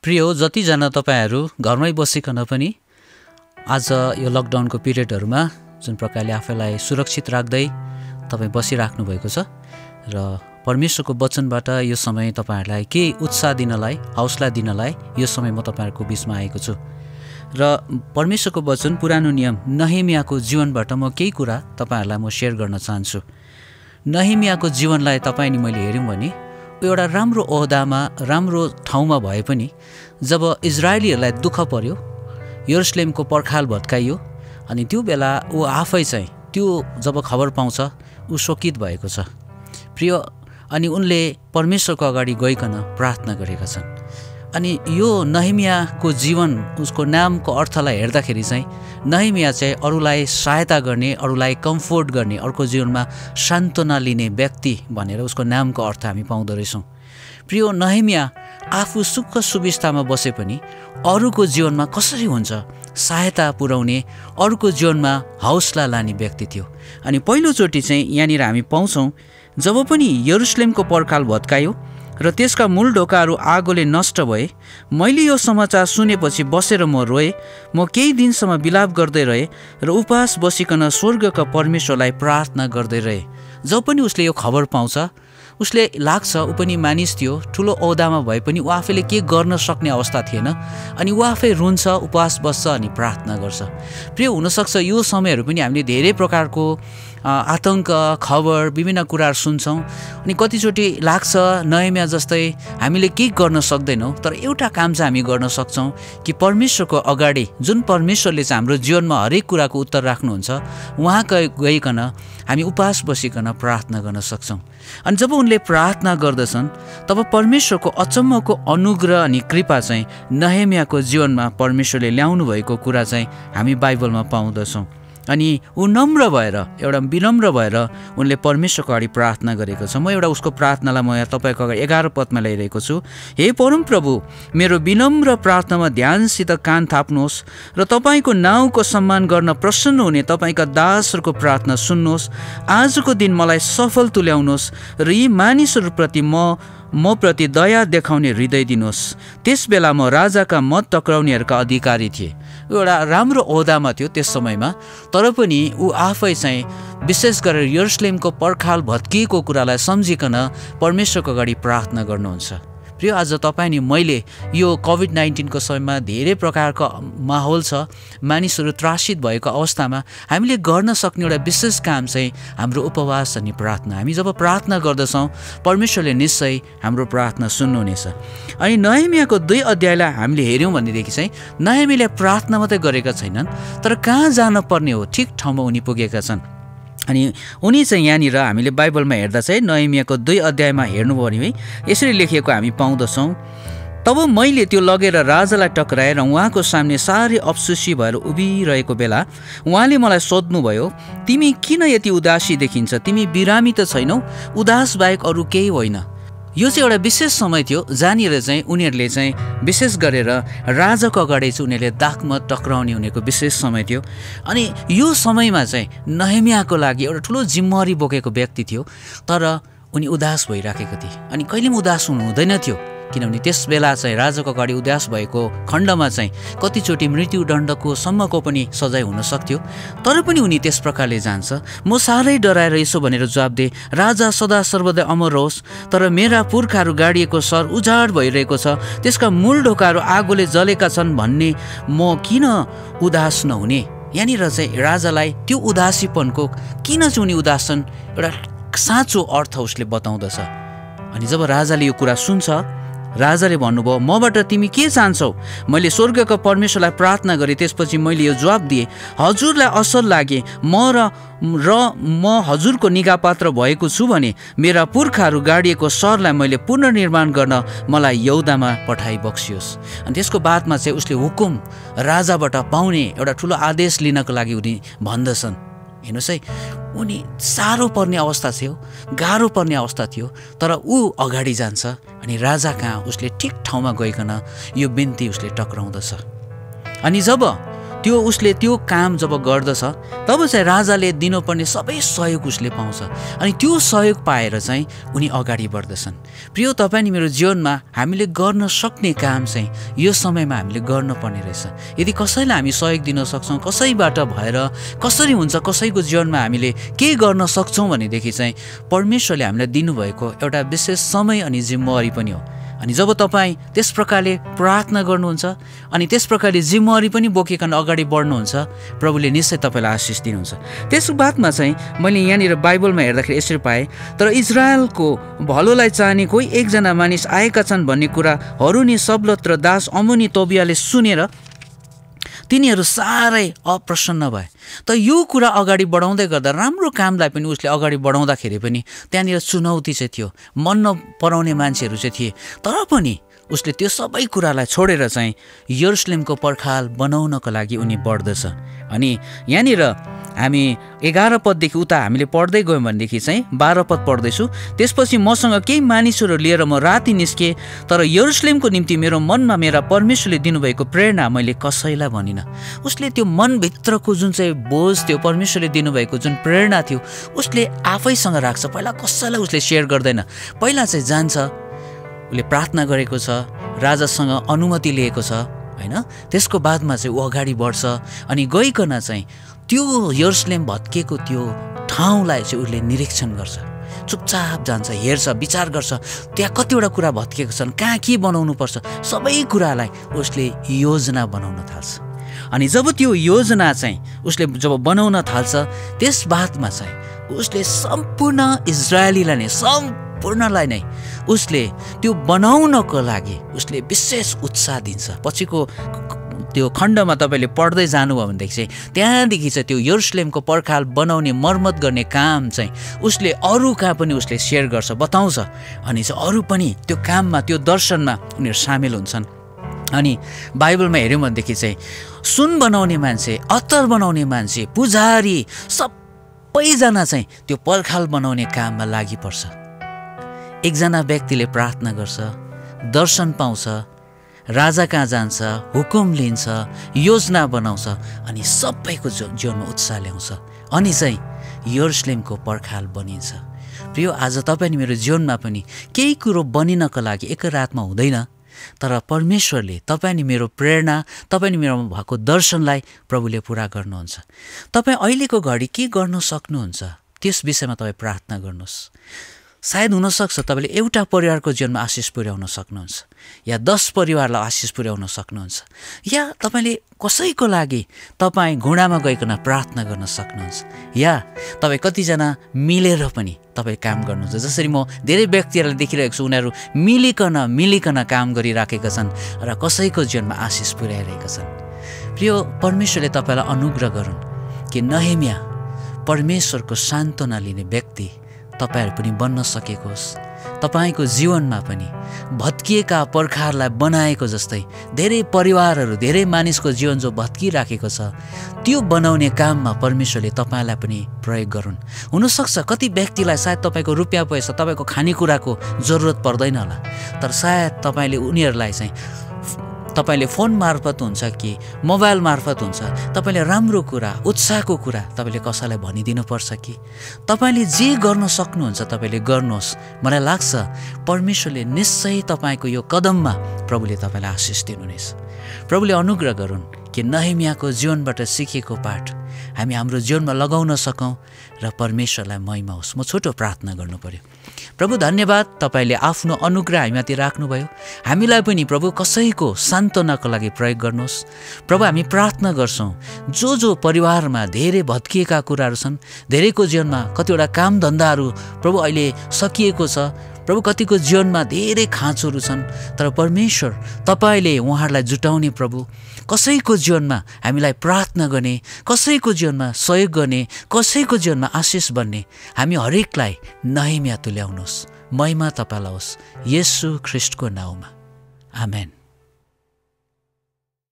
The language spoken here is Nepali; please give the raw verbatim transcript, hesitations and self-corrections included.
प्रिय जतिजना तपाईहरू घरमै बसिकन पनि आज यो लकडाउनको पिरियडहरुमा जुन प्रकारले आफैलाई सुरक्षित राख्दै तपाई बसिराख्नु भएको छ र परमेश्वरको वचनबाट यो समय तपाईहरुलाई के उत्साह दिनलाई हौसला दिनलाई यो समय म तपाईहरुको बीचमा आएको छु र परमेश्वरको वचन पुरानो नियम नहेमियाको जीवनबाट म केही कुरा तपाईहरुलाई म शेयर गर्न चाहन्छु। नहेमियाको जीवनलाई तपाई नि मैले हेर्यौं भने एउटा राम्रो ओहदामा राम्रो ठाउँमा भए पनि जब इजरायलीहरुलाई दुःख पर्यो, यरुशलेमको पर्खाल भत्काइयो अनि त्यो बेला ऊ आफै चाहिँ त्यो जब खबर पाउँछ ऊ शोकित भएको छ। प्रिय अनि उनले परमेश्वरको अगाडि गइकन प्रार्थना गरेका छन्। अनि यो नहेमियाको जीवन उसको नामको अर्थलाई हेर्दाखेरि चाहिँ नहेमिया चाहिँ अरूलाई सहायता गर्ने, अरूलाई कम्फोर्ट गर्ने, अर्को जीवनमा सान्त्वना लिने व्यक्ति भनेर उसको नामको अर्थ हामी पाउँदो रहेछौँ। प्रिय नहेमिया आफू सुख सुविस्तामा बसे पनि अरूको जीवनमा कसरी हुन्छ सहायता पुर्याउने, अरूको जीवनमा हौसला लाने व्यक्ति थियो। अनि पहिलोचोटि चाहिँ यहाँनिर हामी पाउँछौँ जब पनि यरुशलेमको पर्खाल भत्कायो र त्यसका मूल ढोकाहरू आगोले नष्ट भए, मैले यो समाचार सुनेपछि बसेर म रोएँ। म केही दिनसम्म बिलाप गर्दै रहेँ र उपवास बसिकन स्वर्गका परमेश्वरलाई प्रार्थना गर्दै रहेँ। जब पनि उसले यो खबर पाउँछ उसले लाग्छ ऊ पनि मानिस थियो, ठुलो ओहदामा भए पनि ऊ आफैले के गर्न सक्ने अवस्था थिएन अनि ऊ आफै रुन्छ, उपवास बस्छ अनि प्रार्थना गर्छ। प्रिय हुनसक्छ यो समयहरू पनि हामीले धेरै प्रकारको आतंक खबर विभिन्न कुराहरू सुन्छौँ अनि कतिचोटि लाग्छ नहेमिया जस्तै हामीले केही गर्न सक्दैनौँ, तर एउटा काम चाहिँ हामी गर्न सक्छौँ कि परमेश्वरको अगाडि जुन परमेश्वरले चाहिँ हाम्रो जीवनमा हरेक कुराको उत्तर राख्नुहुन्छ उहाँ गइकन हामी उपवास बसिकन प्रार्थना गर्न सक्छौँ। अनि जब उनले प्रार्थना गर्दछन् तब परमेश्वरको अचम्मको अनुग्रह अनि कृपा चाहिँ नहेमियाको जीवनमा परमेश्वरले ल्याउनु भएको कुरा चाहिँ हामी बाइबलमा पाउँदछौँ। अनि ऊ नम्र भएर एउटा विनम्र भएर उनले परमेश्वरको अगाडि प्रार्थना गरेको छ। म एउटा उसको प्रार्थनालाई म यहाँ तपाईँको अगाडि एघार पदमा ल्याइरहेको छु। हे परमप्रभु, मेरो विनम्र प्रार्थनामा ध्यानसित कान थाप्नुहोस् र तपाईँको नाउँको सम्मान गर्न प्रसन्न हुने तपाईँका दासहरूको प्रार्थना सुन्नुहोस्। आजको दिन मलाई सफल तुल्याउनुहोस् र यी मानिसहरूप्रति म म प्रति दया देखाउने हृदय दिनुहोस्। त्यस बेला म राजाका मत टक्राउनेहरूका अधिकारी थिएँ। एउटा राम्रो ओहदामा थियो त्यस समयमा, तर पनि ऊ आफै चाहिँ विशेष गरेर यरुशलेमको पर्खाल भत्किएको कुरालाई सम्झिकन परमेश्वरको अगाडि प्रार्थना गर्नुहुन्छ। प्रिय आज तपाईँ नि मैले यो कोभिड नाइन्टिनको समयमा धेरै प्रकारको माहौल छ, मानिसहरू त्रासित भएको अवस्थामा हामीले गर्न सक्ने एउटा विशेष काम चाहिँ हाम्रो उपवास अनि प्रार्थना। हामी जब प्रार्थना गर्दछौँ परमेश्वरले निश्चय हाम्रो प्रार्थना सुन्नुहुनेछ। अनि नहेमियाको दुई अध्यायलाई हामीले हेऱ्यौँ भनेदेखि चाहिँ नहेमियाले प्रार्थना मात्रै गरेका छैनन्, तर कहाँ जान पर्ने हो ठिक ठाउँमा उनी पुगेका छन्। अनि उनी चाहिँ यहाँनिर हामीले बाइबलमा हेर्दा चाहिँ नहेमियाको दुई अध्यायमा हेर्नुभयो भने यसरी लेखिएको हामी पाउँदछौँ। तब मैले त्यो लगेर राजालाई टक्राएर उहाँको सामने साह्रै अफसोसी भएर उभिरहेको बेला उहाँले मलाई सोध्नुभयो, तिमी किन यति उदासी देखिन्छ? तिमी बिरामी त छैनौ? उदास बाहेक अरू केही होइन। यो चाहिँ एउटा विशेष समय थियो जहाँनिर चाहिँ उनीहरूले चाहिँ विशेष गरेर राजाको अगाडि चाहिँ उनीहरूले दागमा टक्राउने उनीहरूको विशेष समय थियो। अनि यो समयमा चाहिँ नहेमियाको लागि एउटा ठुलो जिम्मेवारी बोकेको व्यक्ति थियो, तर उनी उदास भइराखेको थिए। अनि कहिले पनि उदास हुनु हुँदैन थियो, किनभने त्यस बेला चाहिँ राजाको अगाडि उदास भएको खण्डमा चाहिँ कतिचोटि मृत्युदण्डको सम्मको पनि सजाय हुन सक्थ्यो। तर पनि उनी त्यस प्रकारले जान्छ, म साह्रै डराएर यसो भनेर जवाब दिए, राजा सदा सर्वदा अमर रहोस्, तर मेरा पुर्खाहरू गाडिएको सहर उजाड भइरहेको छ, त्यसका मूल ढोकाहरू आगोले जलेका छन् भन्ने म किन उदास नहुने? यहाँनिर चाहिँ राजालाई त्यो उदासीपनको किन चाहिँ उनी उदास छन् एउटा साँचो अर्थ उसले बताउँदछ। अनि जब राजाले यो कुरा सुन्छ राजाले भन्नुभयो, मबाट तिमी के चाहन्छौ? मैले स्वर्गका परमेश्वरलाई प्रार्थना गरेँ, त्यसपछि मैले यो जवाब दिएँ, हजुरलाई असल लागे म र र म हजुरको निगाह पात्र भएको छु भने मेरा पुर्खाहरू गाडिएको सहरलाई मैले पुनर्निर्माण गर्न मलाई यहुदामा पठाइ बक्सियोस्। अनि त्यसको बादमा चाहिँ उसले हुकुम राजाबाट पाउने एउटा ठुलो आदेश लिनको लागि उनी भन्दछन्। हेर्नुहोस् है, उनी साह्रो पर्ने अवस्था थियो, गाह्रो पर्ने अवस्था थियो, तर ऊ अगाडि जान्छ अनि राजा कहाँ उसले ठिक ठाउँमा गइकन यो बिन्ती उसले टक्राउँदछ। अनि जब त्यो उसले त्यो काम जब गर्दछ तब चाहिँ राजाले दिनुपर्ने सबै सहयोग उसले पाउँछ अनि त्यो सहयोग पाएर चाहिँ उनी अगाडि बढ्दछन्। प्रिय तपाईँ नि मेरो जीवनमा हामीले गर्न सक्ने काम चाहिँ यो समयमा हामीले गर्नुपर्ने रहेछ। यदि कसैलाई हामी सहयोग दिन सक्छौँ, कसैबाट भएर कसरी हुन्छ कसैको जीवनमा हामीले के गर्न सक्छौँ भनेदेखि चाहिँ परमेश्वरले हामीलाई दिनुभएको एउटा विशेष समय अनि जिम्मेवारी पनि हो। अनि जब तपाईँ त्यस प्रकारले प्रार्थना गर्नुहुन्छ अनि त्यस प्रकारले जिम्मेवारी पनि बोकिकन अगाडि बढ्नुहुन्छ, प्रभुले निश्चय तपाईँलाई आशिष दिनुहुन्छ। त्यसको बादमा चाहिँ मैले यहाँनिर बाइबलमा हेर्दाखेरि यसरी पाएँ, तर इजरायलको भलोलाई चाहने कोही एकजना मानिस आएका छन् भन्ने कुराहरू नि सब्लत र दास अमोनी तोबियाले सुनेर तिनीहरू साह्रै अप्रसन्न भए। त यो कुरा अगाडि बढाउँदै गर्दा राम्रो कामलाई पनि उसले अगाडि बढाउँदाखेरि पनि त्यहाँनिर चुनौती चाहिँ थियो, मन नपराउने मान्छेहरू चाहिँ थिए। तर पनि उसले त्यो सबै कुरालाई छोडेर चाहिँ यरुशलेमको पर्खाल बनाउनको लागि उनी बढ्दछ। अनि यहाँनिर हामी एघार पददेखि उता हामीले पढ्दै गयौँ भनेदेखि चाहिँ बाह्र पद पढ्दैछु। त्यसपछि मसँग केही मानिसहरू लिएर म राति निस्केँ, तर यरुशलेमको निम्ति मेरो मनमा मेरा परमेश्वरले दिनुभएको प्रेरणा मैले कसैलाई भनिनँ। उसले त्यो मनभित्रको जुन चाहिँ बोझ थियो, परमेश्वरले दिनुभएको जुन प्रेरणा थियो उसले आफैसँग राख्छ। पहिला कसैलाई उसले सेयर गर्दैन। पहिला चाहिँ जान्छ, उसले प्रार्थना गरेको छ, राजासँग अनुमति लिएको छ होइन। त्यसको बादमा चाहिँ ऊ अगाडि बढ्छ अनि गइकन चाहिँ त्यो यरुशलेम भत्किएको त्यो ठाउँलाई चाहिँ उसले निरीक्षण गर्छ, चुपचाप जान्छ, हेर्छ, विचार गर्छ त्यहाँ कतिवटा कुरा भत्किएको छन्, कहाँ के बनाउनु पर्छ, सबै कुरालाई उसले योजना बनाउन थाल्छ। अनि जब त्यो योजना चाहिँ उसले जब बनाउन थाल्छ त्यस बादमा चाहिँ उसले सम्पूर्ण इजरायलीलाई नै सम्पूर्णलाई नै उसले त्यो बनाउनको लागि उसले विशेष उत्साह दिन्छ। पछिको त्यो खण्डमा तपाईँले पढ्दै जानुभयो भनेदेखि चाहिँ त्यहाँदेखि चाहिँ त्यो यरुशलेमको पर्खाल बनाउने मर्मत गर्ने काम चाहिँ उसले अरू कहाँ पनि उसले सेयर गर्छ, बताउँछ। अनि चाहिँ अरू पनि त्यो काममा त्यो दर्शनमा उनीहरू सामेल हुन्छन्। अनि बाइबलमा हेऱ्यौँ भनेदेखि चाहिँ सुन बनाउने मान्छे, अत्तर बनाउने मान्छे, पुजारी सबैजना चाहिँ त्यो पर्खाल बनाउने काममा लागि पर्छ। एकजना व्यक्तिले प्रार्थना गर्छ, दर्शन पाउँछ, राजा कहाँ जान्छ, हुकुम लिन्छ, योजना बनाउँछ अनि सबैको जीवनमा उत्साह ल्याउँछ अनि चाहिँ यरुशलेमको पर्खाल बनिन्छ। प्रिय आज तपाईँ नि मेरो जीवनमा पनि केही कुरो बनिनको लागि एक रातमा हुँदैन, तर परमेश्वरले तपाईँ नि मेरो प्रेरणा, तपाईँ नि मेरोमा भएको दर्शनलाई प्रभुले पुरा गर्नुहुन्छ। तपाईँ अहिलेको घडी के गर्न सक्नुहुन्छ त्यस विषयमा तपाईँ प्रार्थना गर्नुहोस्। सायद हुनसक्छ तपाईँले एउटा परिवारको जीवनमा आशिष पुर्याउन सक्नुहुन्छ, या दस परिवारलाई आशिष पुर्याउन सक्नुहुन्छ, या तपाईँले कसैको लागि तपाईँ घुँडामा गइकन प्रार्थना गर्न सक्नुहुन्छ, या तपाईँ कतिजना मिलेर पनि तपाईँ काम गर्नुहुन्छ। जसरी म धेरै व्यक्तिहरूलाई देखिरहेको छु, उनीहरू मिलिकन मिलिकन काम गरिराखेका छन् र कसैको जीवनमा आशिष पुर्याइरहेका छन्। प्रिय परमेश्वरले तपाईँलाई अनुग्रह गरून् कि नहेमिया परमेश्वरको सान्त्वना लिने व्यक्ति तपाईँहरू पनि बन्न सकेको होस्। तपाईँको जीवनमा पनि भत्किएका पर्खाललाई बनाएको जस्तै धेरै परिवारहरू, धेरै मानिसको जीवन जो भत्किराखेको छ त्यो बनाउने काममा परमेश्वरले तपाईँलाई पनि प्रयोग गरून्। हुनसक्छ कति व्यक्तिलाई सायद तपाईँको रुपियाँ पैसा, तपाईँको खानेकुराको जरुरत पर्दैन होला, तर सायद तपाईँले उनीहरूलाई चाहिँ तपाईँले फोन मार्फत हुन्छ कि मोबाइल मार्फत हुन्छ, तपाईँले राम्रो कुरा, उत्साहको कुरा तपाईँले कसैलाई भनिदिनुपर्छ कि तपाईँले जे गर्न सक्नुहुन्छ तपाईँले गर्नुहोस्। मलाई लाग्छ परमेश्वरले निश्चय तपाईँको यो कदममा प्रभुले तपाईँलाई आशिष दिनुहुनेछ। प्रभुले अनुग्रह गरून् कि नहेमियाको जीवनबाट सिकेको पाठ हामी हाम्रो जीवनमा लगाउन सकौँ र परमेश्वरलाई महिमा होस्। म छोटो प्रार्थना गर्नु पर्यो। प्रभु धन्यवाद, तपाईँले आफ्नो अनुग्रह हामीमाथि राख्नुभयो। हामीलाई पनि प्रभु कसैको सान्त्वनाको लागि प्रयोग गर्नुहोस्। प्रभु हामी प्रार्थना गर्छौँ जो जो परिवारमा धेरै भत्किएका कुराहरू छन्, धेरैको जीवनमा कतिवटा काम धन्दाहरू प्रभु अहिले सकिएको छ, प्रभु कतिको जीवनमा धेरै खाँचोहरू छन्, तर परमेश्वर तपाईँले उहाँहरूलाई जुटाउने प्रभु, कसैको जीवनमा हामीलाई प्रार्थना गर्ने, कसैको जीवनमा सहयोग गर्ने, कसैको जीवनमा आशिष बन्ने हामी हरेकलाई नहेमिया तुल्याउनुहोस्। महिमा तपाईँलाई होस्, येशू ख्रीष्टको नाउँमा, आमेन।